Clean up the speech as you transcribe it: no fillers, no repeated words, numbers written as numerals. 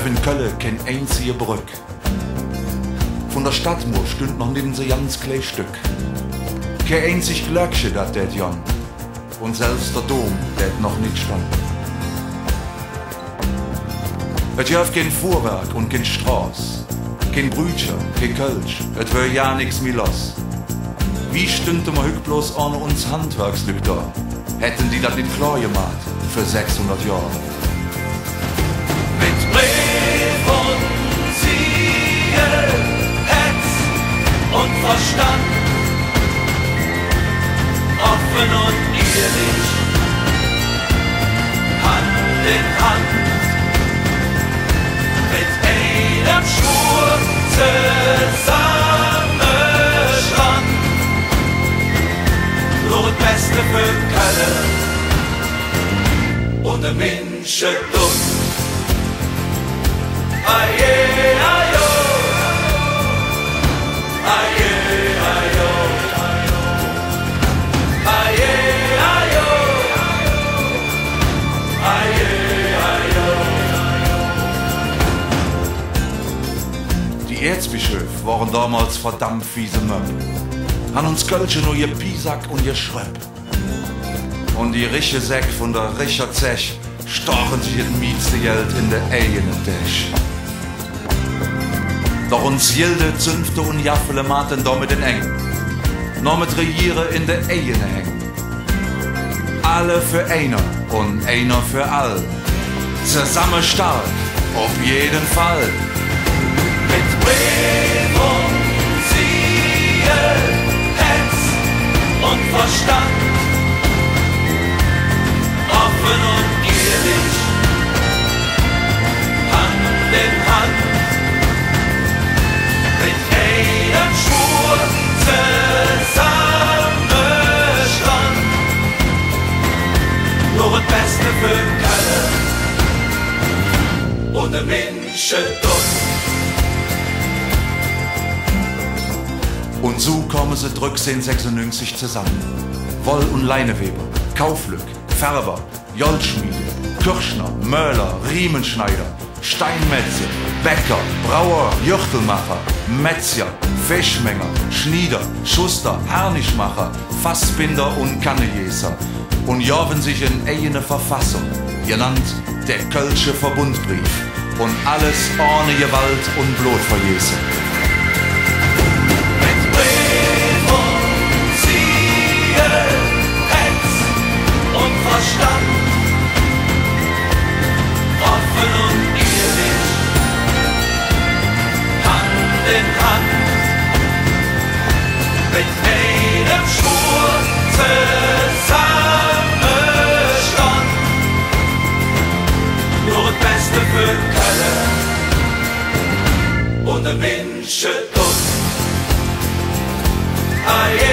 gäf in Kölle kein einzige Brück. Von der Stadtmauer stünd noch neben se ganz klei Stück. Kein einzig Glöckchen dat det Jan. Und selbst der Dom det noch nicht stand. Et gäf kein Fuhrwerk und kein Straß. Kein Brütscher, kein Kölsch, et wär ja nix mi los. Wie stünde ma hück bloß ohne uns Handwerkslück da? Hätten die dat nicht klar gemacht für 600 Jahre. Mit Brief und Siegel, Hetz und Verstand, offen und ehrlich, Hand in Hand, mit einem Schwur zusammenstand, nur das Beste für Kölle und der Menschen dumm. Aye, ayo, aye, ayo, aye, ayo, aye, ayo. Die Erzbischöfe waren damals verdammt fiese Möb. Han uns Kölsche nur ihr Pisack und ihr Schröpp. Und die rische Säck von der Richer Zech stachen sich das mietste Geld in der eigene Tisch. Doch uns Jilde, Zünfte und Jaffele maten damit in eng. Noch mit Regiere in der eigene hängen. Alle für einer und einer für all. Zusammen stark, auf jeden Fall. Mit Brief und Siegel, Hetz und Verstand, offen und ehrlich, Hand in Hand, mit einem Schwur zusammenstand, nur das Beste für Kölle und der Menschen dumm. Und so kommen sie 1396 zusammen. Woll- und Leineweber, Kauflück, Färber, Joldschmiede, Kirschner, Möller, Riemenschneider, Steinmetze, Bäcker, Brauer, Jürtelmacher, Metzger, Fischmenger, Schnieder, Schuster, Harnischmacher, Fassbinder und Kannejäser. Und javen sich in eigene Verfassung, genannt der Kölsche Verbundbrief. Und alles ohne Gewalt und Blutverjäse. Verstand, offen und ehrlich, Hand in Hand, mit einem Schwur zusammenstand, nur das Beste für Kölle und der Menschen dumm.